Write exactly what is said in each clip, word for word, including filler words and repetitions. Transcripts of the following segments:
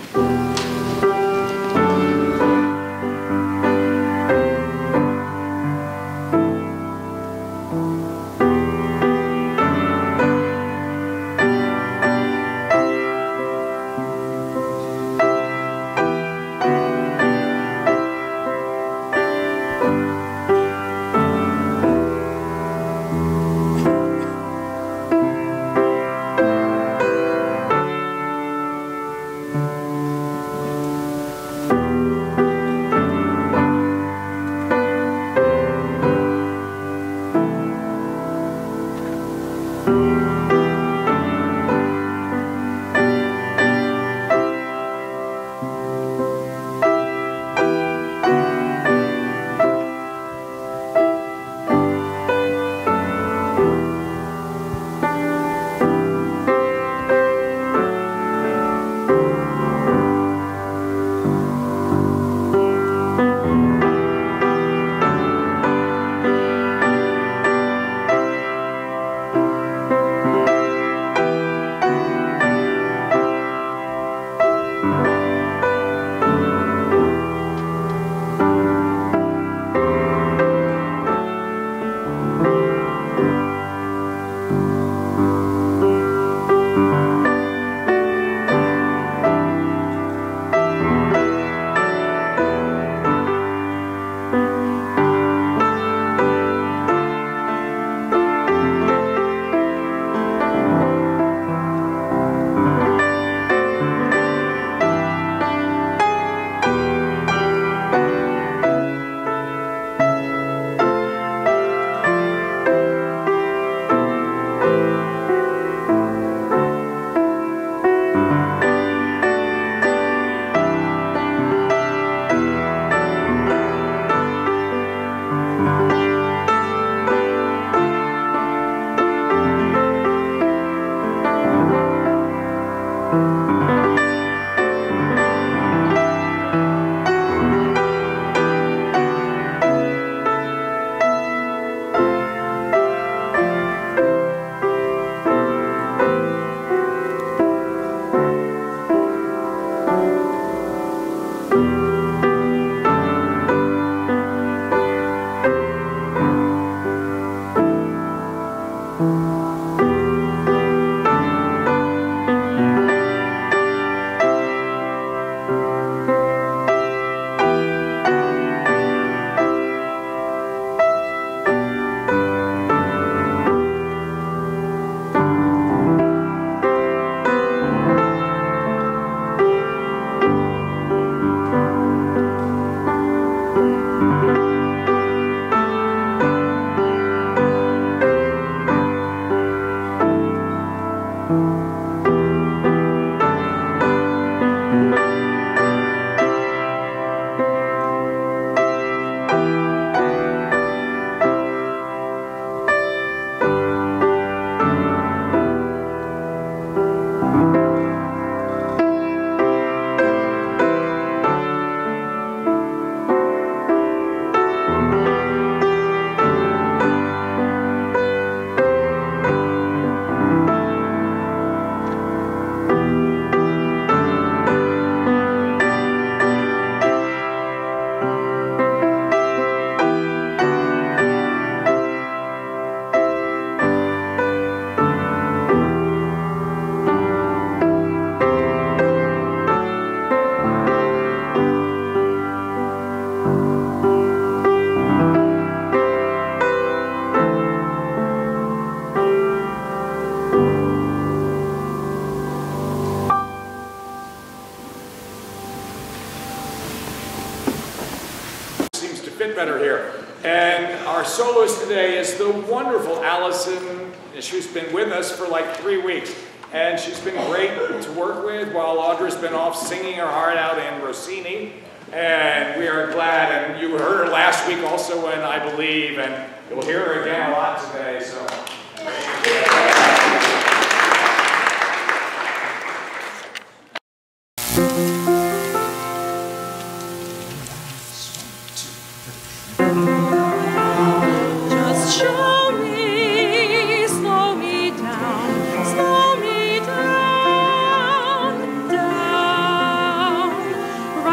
fit better here. And our soloist today is the wonderful Allison. She's been with us for like three weeks. And she's been great to work with while Audra's been off singing her heart out in Rossini. And we are glad, and you heard her last week also in I Believe, and you'll hear her again a lot today. So. Just show me, slow me down, slow me down, down.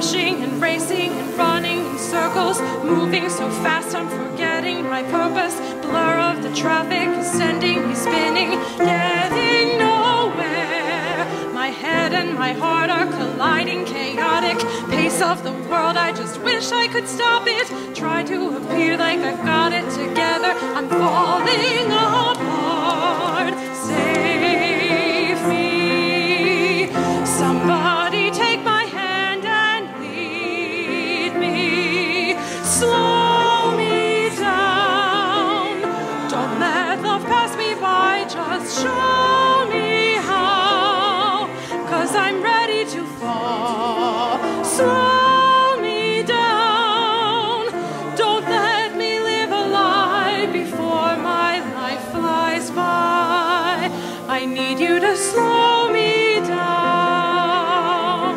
rushing and racing and running in circles, moving so fast I'm forgetting my purpose. Blur of the traffic is sending me spinning, getting nowhere. My head and my heart are colliding, chaotic pace of the world, I just wish I could stop it. Try to appear like I've got it together, I'm falling apart. Save me, somebody take my hand and lead me. Slow me down, don't let love pass me by, just show me how, 'cause I'm ready to fall. Slow me down, don't let me live a lie before my life flies by. I need you to slow me down.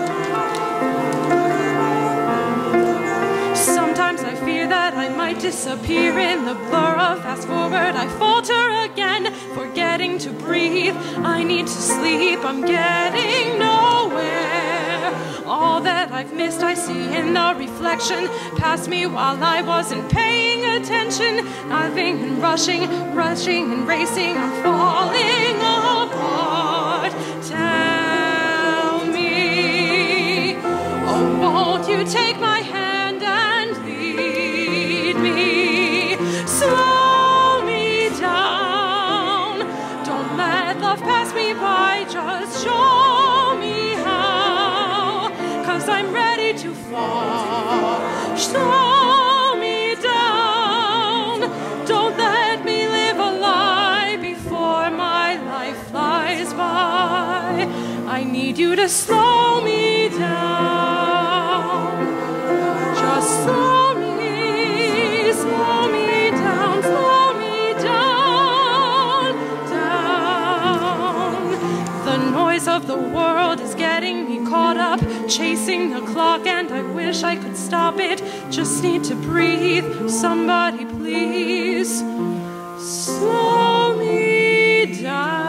Sometimes I fear that I might disappear in the blur of fast forward. I falter again, forgetting to breathe. I need to sleep, I'm getting nowhere. All that I've missed I see in the reflection past me while I wasn't paying attention. Diving and rushing, rushing and racing, I'm falling apart. Tell me, oh, won't you take my hand and lead me? Slow me down, don't let love pass me by, just show me how, 'cause I'm ready to fall. Slow me down, don't let me live a lie before my life flies by. I need you to slow me down. Just slow me, slow me down, slow me down, down. The noise of the world is getting me caught up, chasing the clock, and I wish I could stop it. Just need to breathe, somebody please slow me down.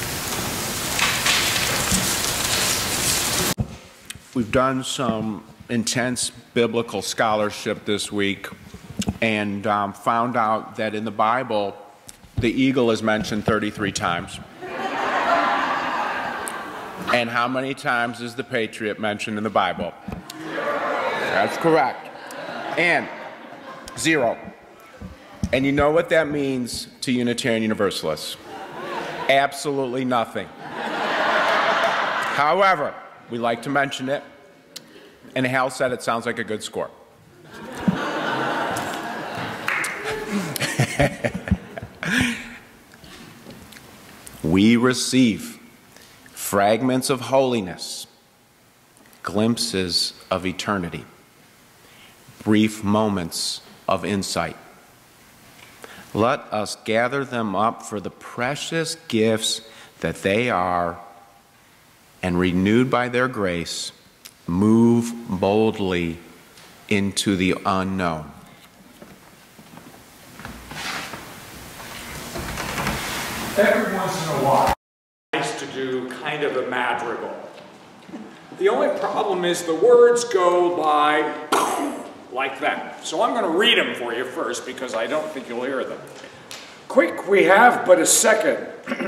We've done some intense biblical scholarship this week and um, found out that in the Bible, the eagle is mentioned thirty-three times. And how many times is the patriot mentioned in the Bible? That's correct. And zero. And you know what that means to Unitarian Universalists? Absolutely nothing. However, we like to mention it, and Hal said it sounds like a good score. We receive fragments of holiness, glimpses of eternity, brief moments of insight. Let us gather them up for the precious gifts that they are, and renewed by their grace, move boldly into the unknown. Every once in a while, it's nice to do kind of a madrigal. The only problem is the words go by like that. So I'm going to read them for you first because I don't think you'll hear them. Quick, we have but a second.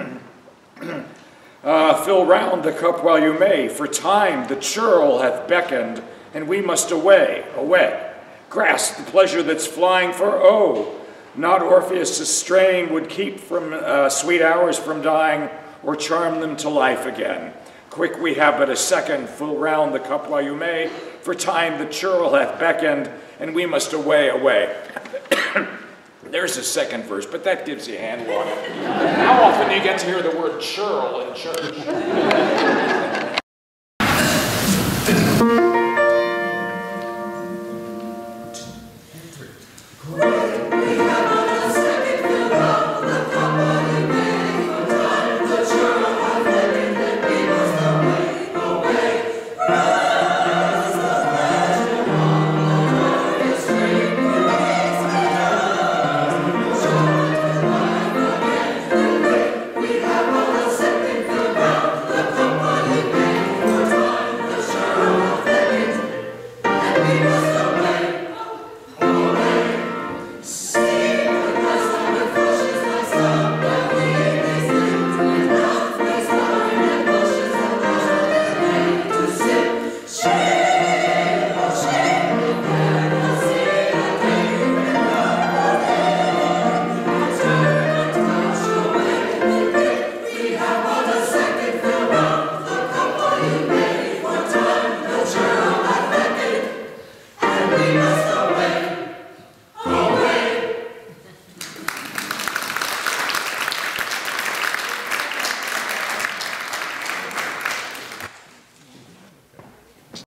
uh, fill round the cup while you may, for time the churl hath beckoned, and we must away, away. Grasp the pleasure that's flying, for oh, not Orpheus' strain would keep from uh, sweet hours from dying, or charm them to life again. Quick, we have but a second, fill round the cup while you may, for time the churl hath beckoned, and we must away, away. There's a second verse, but that gives you a handle on it. How often do you get to hear the word churl in church?